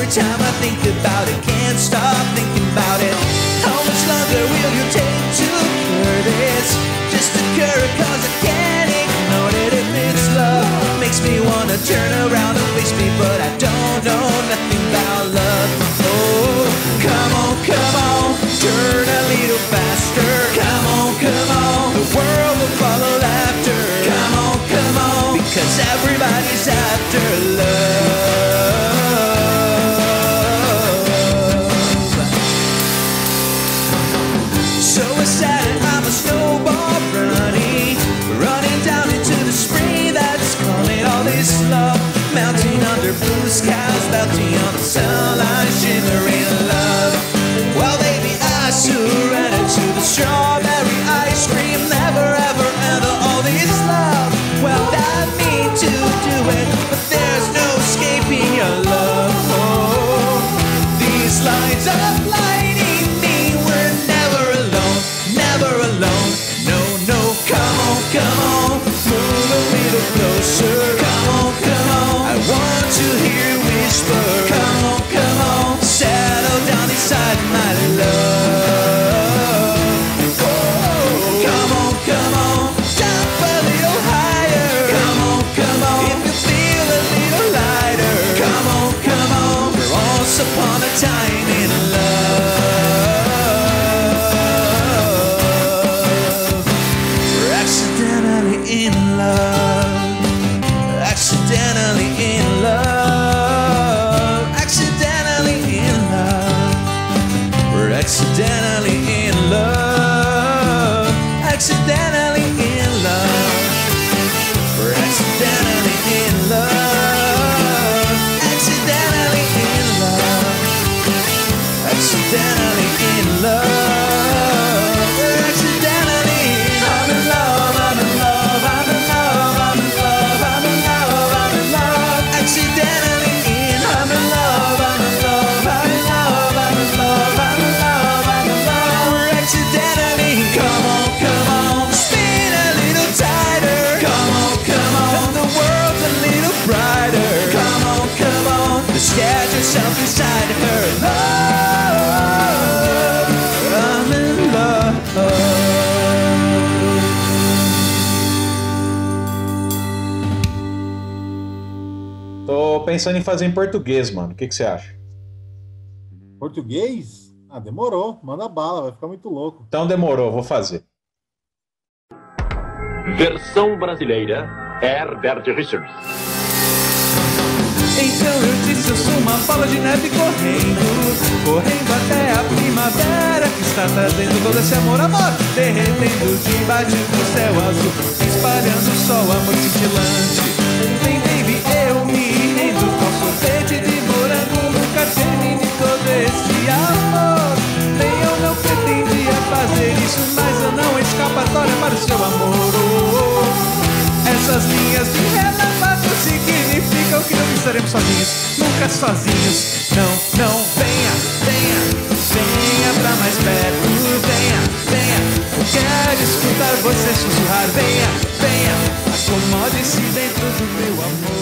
every time I think about it, can't stop thinking about it. How much longer will you take to cure this? Just a cure, cause I can't ignore it. If it's love, makes me wanna turn around and face me, but I don't know nothing about love. Oh, come on, turn a little faster. Come on, the world will follow laughter. Come on, because everybody's after love. So excited, I'm a snowball running down into the spring that's calling. All this love mounting under blue skies, melting on the sunlight, shimmering love. Well, baby, I surrender to the strawberry ice cream. Never ever enter all this love. Well, I mean to do it, but there's no escaping your love. Oh, these lines of lighting me, we're never alone, never alone. No, come on, move a little closer. Come on, I want to hear you whisper. Come on, settle down inside my love. Oh, come on, jump a little higher. Come on, if you feel a little lighter. Come on, we're once upon a time in love. We're accidentally in love. Accidentally in love. Accidentally in love. We're accidentally in love. Accidentally in love. We're accidentally in love. Accidentally in love. Accidentally in love. We're accidentally I'm in love, I'm in love, I'm in love, I'm in love, I'm in love, I'm in love. Accidentally in I'm in love, I'm in love, I'm in love, I'm in love, I'm in love, I'm in love. We're accidentally come on, spin a little tighter. Come on, the world's a little brighter. Come on, just get yourself inside her love. I'm in love. Tô pensando em fazer em português, mano. O que você acha? Português? Ah, demorou. Manda bala, vai ficar muito louco. Então demorou, vou fazer. Versão brasileira, Herbert Richards. Então eu disse, eu sou uma bola de neve correndo até a primavera que está trazendo todo esse amor, derretendo debaixo do céu azul, espalhando o sol, amor cintilante. Vem, baby, eu me rendo com sorvete de morango, nunca termine todo esse amor. Nem eu não pretendia fazer isso, mas eu não escapatória para o seu amor. Essas linhas de relâmpago significam que não estaremos sozinhos, nunca sozinhos. Não, venha pra mais perto. Venha, eu quero escutar você sussurrar. Venha, acomode-se dentro do meu amor.